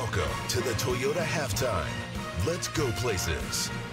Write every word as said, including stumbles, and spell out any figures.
Welcome to the Toyota Halftime. Let's go places.